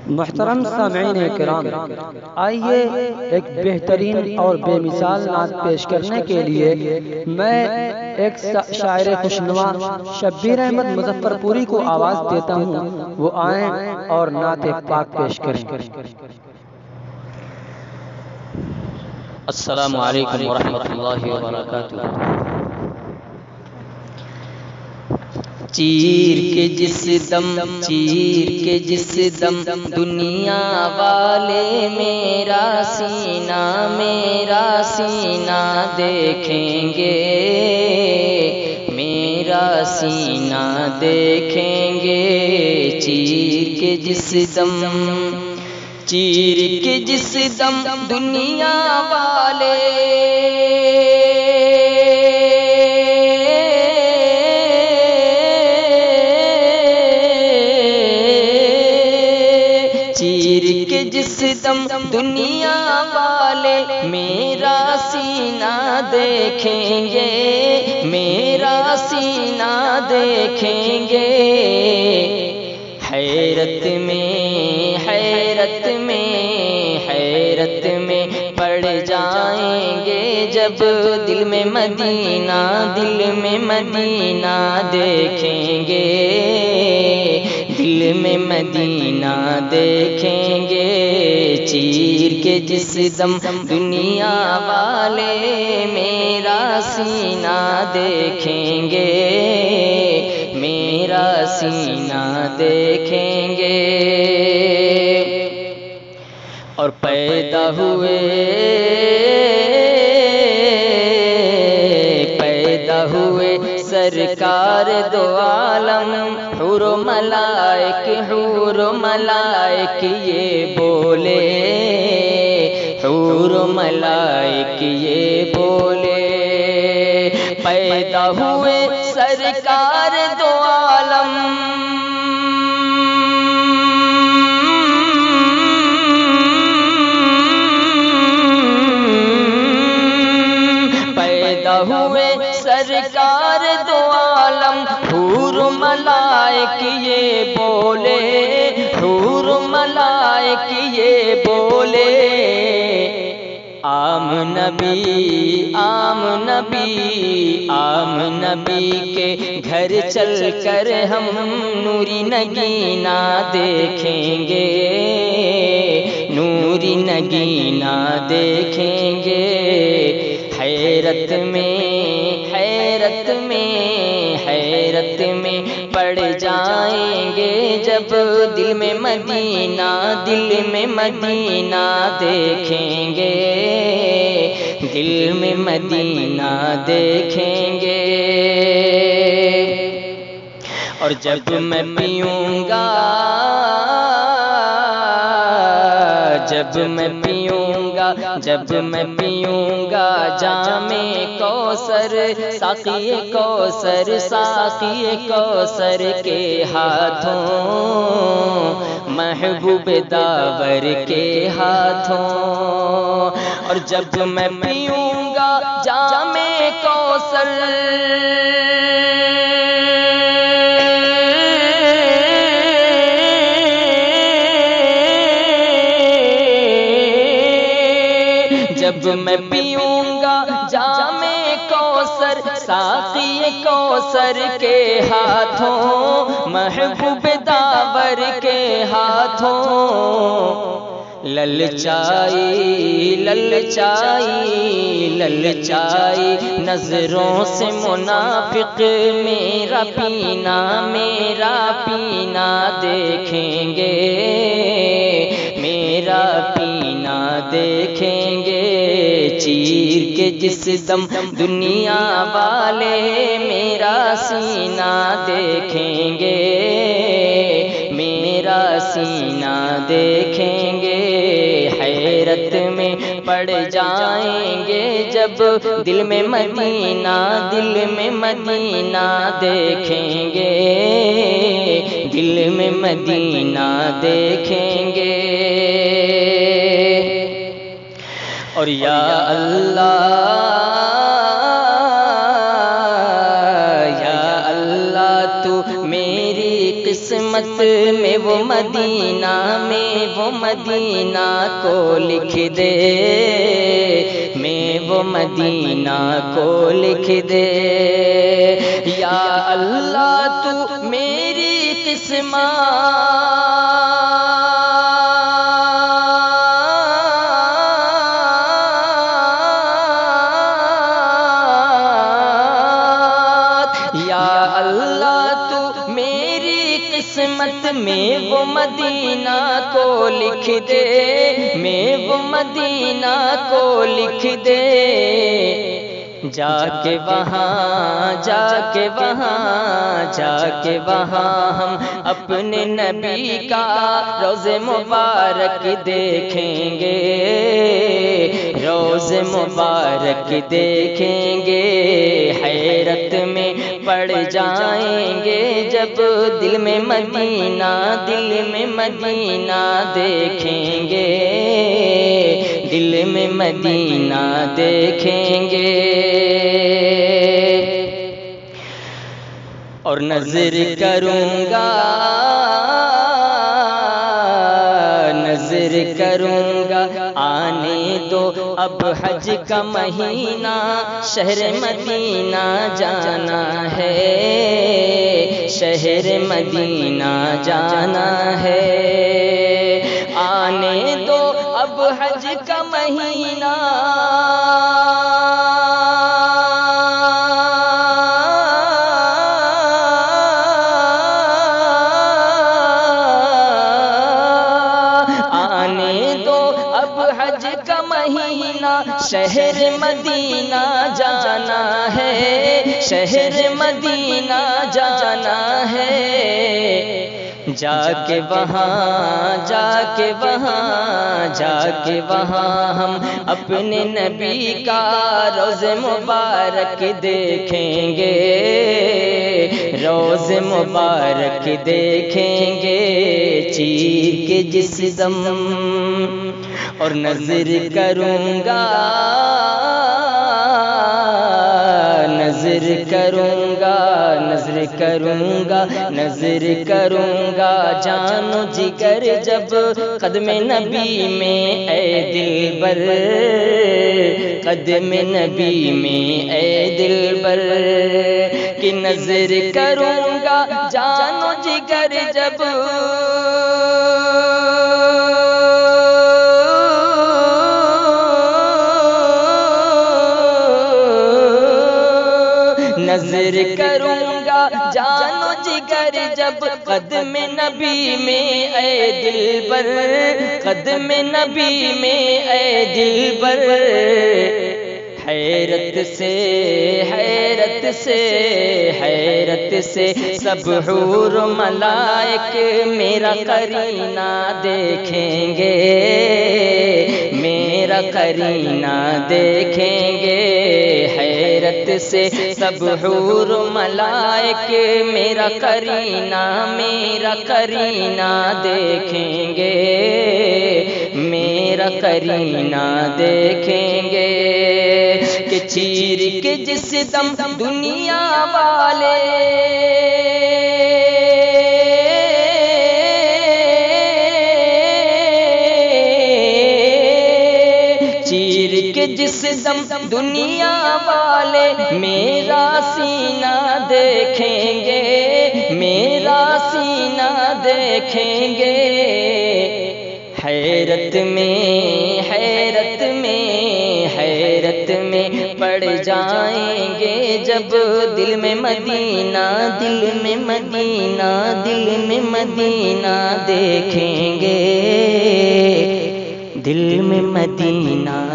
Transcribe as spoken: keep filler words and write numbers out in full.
محترم سامعین کرام، آئیے ایک بہترین اور بے مثال نعت پیش کرنے کے لیے میں ایک شاعر خوشنما شبیر احمد مظفر پوری کو آواز دیتا ہوں، وہ آئیں اور نعت پاک پیش کریں۔ السلام علیکم ورحمۃ اللہ وبرکاتہ۔ چیر کے جس دم چیر کے جس دم دنیا والے میرا سینہ میرا سینہ دیکھیں گے، میرا سینہ دیکھیں گے۔ چیر کے جس دم چیر کے جس دم دنیا والے چیر کے جس دم دنیا والے میرا سینہ دیکھیں گے، میرا سینہ دیکھیں گے۔ حیرت میں حیرت میں حیرت میں پڑ جائیں گے جب دل میں مدینہ دل میں مدینہ دیکھیں گے، دل میں مدینہ دیکھیں گے۔ چیر کے جس دم دنیا والے میرا سینہ دیکھیں گے، میرا سینہ دیکھیں گے۔ اور پیدا ہوئے پیدا ہوئے سرکار دو عالم، حور و ملائک حور و ملائک یہ بولے، حور و ملائک یہ بولے۔ پیدا ہوئے سرکار دو عالم، پیدا ہوئے سرکار دو عالم، حور و ملائک یہ بولے، حور و ملائک یہ بولے۔ عام نبی عام نبی عام نبی کے گھر چل کر ہم نوری نگینہ دیکھیں گے، نوری نگینہ دیکھیں گے۔ حیرت میں حیرت میں حیرت میں پڑ جائیں گے جب دل میں مدینہ دل میں مدینہ دیکھیں گے، دل میں مدینہ دیکھیں گے۔ اور جب میں پیوں گا جب میں پیوں گا جب میں پیوں گا جام کوثر، ساقی کوثر ساقی کوثر کے ہاتھوں، محبوب داور کے ہاتھوں۔ اور جب میں پیوں گا جام کوثر، جب میں پیوں گا جام کوثر ساقی کوثر کے ہاتھوں، محبوب داور کے ہاتھوں۔ للچائی للچائی للچائی نظروں سے منافق میرا پینا میرا پینا دیکھیں گے، میرا پینا دیکھیں گے۔ چیر کے جس دم دنیا والے میرا سینہ دیکھیں گے، میرا سینہ دیکھیں گے۔ حیرت میں پڑ جائیں گے جب دل میں مدینہ دل میں مدینہ دیکھیں گے، دل میں مدینہ دیکھیں گے۔ اور یا اللہ یا اللہ تو میری قسمت قسمت میں وہ مدینہ میں وہ مدینہ کو لکھ دے، میں وہ مدینہ کو لکھ دے۔ یا اللہ تو میری قسمت قسمت میں وہ مدینہ کو لکھ دے، میں وہ مدینہ کو لکھ دے۔ جا کے وہاں جا کے وہاں جا کے وہاں ہم اپنے نبی کا روز مبارک دیکھیں گے، روز مبارک دیکھیں گے۔ حیرت میں پڑ جائیں گے جب دل میں مدینہ دل میں مدینہ دیکھیں گے، دل میں مدینہ دیکھیں گے۔ اور نظر کروں گا نظر کروں گا آنے دو اب حج کا مہینہ، شہر مدینہ جانا ہے، شہر مدینہ جانا ہے۔ آنے دو اب حج کا مہینہ، شہر مدینہ جانا ہے، شہر مدینہ جانا ہے۔ جا کے وہاں جا کے وہاں جا کے وہاں ہم اپنے نبی کا روز مبارک دیکھیں گے، روز مبارک دیکھیں گے۔ چیر کے جس دم اور نظر کروں گا نظر کروں گا نظر کروں گا نظر کروں گا جان و جگر جب قدم نبی میں اے دلبر، قدم نبی میں اے دلبر۔ کہ نظر کروں گا جان و جگر جب نظر کروں گا جان و جگر جب قدم نبی میں اے دلبر، قدم نبی میں اے دلبر۔ حیرت سے حیرت سے حیرت سے سب حور ملائک میرا قرینہ دیکھیں گے، میرا قرینہ دیکھیں گے۔ حیرت سے سب حور ملائک میرا قرینہ میرا قرینہ دیکھیں گے، میرا قرینہ دیکھیں گے۔ کہ چیر کے جس دم دنیا والے چیر کے جس دم دنیا والے میرا سینہ دیکھیں گے، میرا سینہ دیکھیں گے۔ حیرت میں حیرت میں حیرت میں پڑ جائیں گے جب دل میں مدینہ دل میں مدینہ دل میں مدینہ دیکھیں گے، دل میں مدینہ